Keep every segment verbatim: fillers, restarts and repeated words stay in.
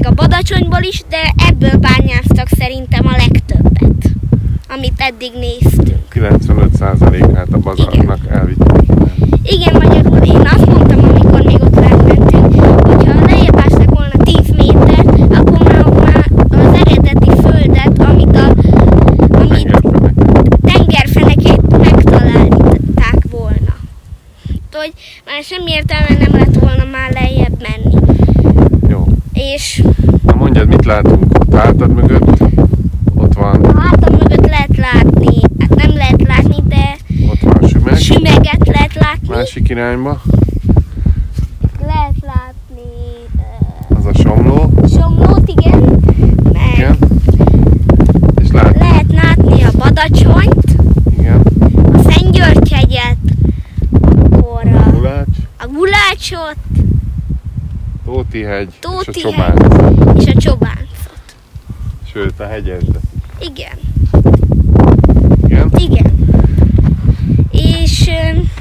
a Badacsonyból is, de ebből bányáztak szerintem a legtöbbet, amit eddig néztünk. kilencvenöt százalékát a bazaltnak elvitték. Igen, magyarul én azt mondtam, amikor még ott mentünk, hogyha lejjebb ástak volna tíz méter, akkor már, már az eredeti földet, amit a amit tengerfenekét megtalálták volna. Hogy már semmi értelme nem lett volna már lejjebb menni. Jó. És... Na mondjad, mit látunk ott hátad mögött? Ott van... A hátam mögött lehet látni, hát nem lehet látni, de... Ott van sümeg. Sümeget lehet látni. Másik irányba. Lehet látni... Uh, az a Somló. Somlót, igen. Meg igen. És lát... lehet látni a Badacsonyt. Igen. A Szentgyörgy-hegyet. Akkor a... Gulács. A Gulácsot. Tóti-hegy. Tóti és a Csobánc. És a Csobáncot. Sőt, a hegyesdet. Igen. Igen? Igen. És...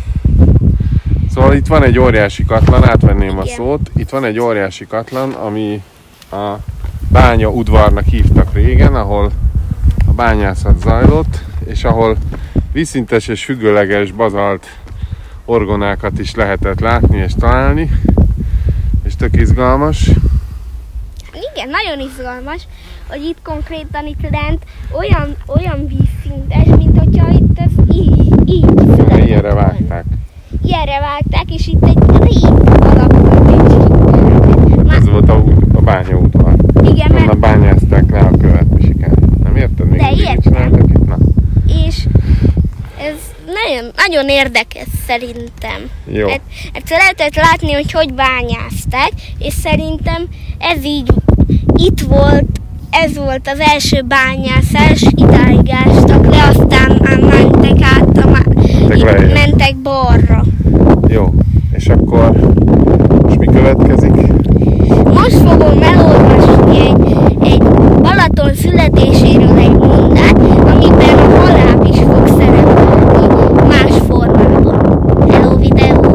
Szóval itt van egy óriási katlan, átvenném igen. a szót. Itt van egy óriási katlan, ami a bánya udvarnak hívtak régen, ahol a bányászat zajlott, és ahol vízszintes és függőleges bazalt orgonákat is lehetett látni és találni, és tök izgalmas. Igen, nagyon izgalmas, hogy itt konkrétan itt lent olyan, olyan vízszintes, mint hogyha itt ez így, így született. Ilyenre vágták. Ilyenre vágták, és itt egy rég alakult. Ez volt a, a bányaudvar. Igen, mert... Onnan bányázták le a követ Pisikán. Nem érted? Még de értem. Itt? Na. És ez nagyon, nagyon érdekes szerintem. Jó. Mert, mert lehetett látni, hogy hogy bányázták, és szerintem ez így itt volt, ez volt az első bányászás, idáig ástak le, aztán már mentek át, a, itt mentek balra. Jó, és akkor most mi következik? Most fogom elolvasni egy, egy Balaton születéséről egy mondát, amiben a halál is fog szerepelni más formában. Hello videó!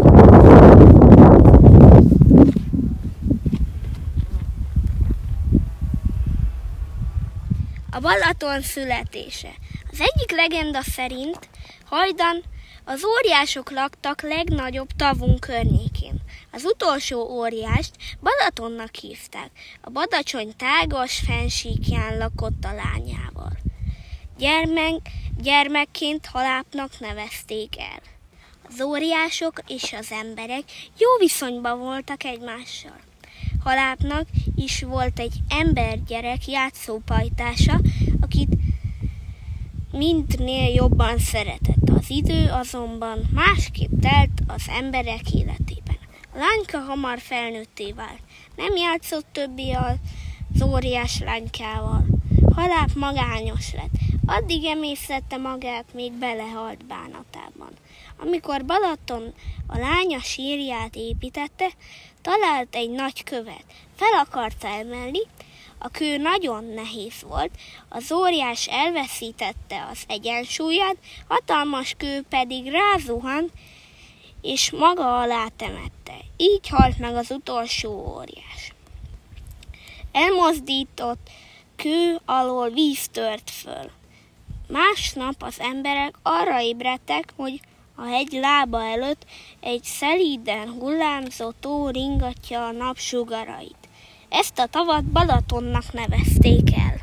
A Balaton születése. Az egyik legenda szerint hajdan az óriások laktak legnagyobb tavunk környékén. Az utolsó óriást Balatonnak hívták. A Badacsony tágas fennsíkján lakott a lányával. Gyermek, gyermekként Halápnak nevezték el. Az óriások és az emberek jó viszonyban voltak egymással. Halápnak is volt egy embergyerek játszópajtása, akit mindnél jobban szeretett. Az idő azonban másképp telt az emberek életében. A lányka hamar felnőtté vált. Nem játszott többi az óriás lánykával. Haláp magányos lett. Addig emésztette magát, még belehalt bánatában. Amikor Balaton a lánya sírját építette, talált egy nagy követ. Fel akarta emelni, a kő nagyon nehéz volt, az óriás elveszítette az egyensúlyát, hatalmas kő pedig rázuhant, és maga alá temette. Így halt meg az utolsó óriás. Elmozdított kő alól víz tört föl. Másnap az emberek arra ébredtek, hogy a hegy lába előtt egy szelíden hullámzó tó ringatja a napsugarait. Ezt a tavat Balatonnak nevezték el.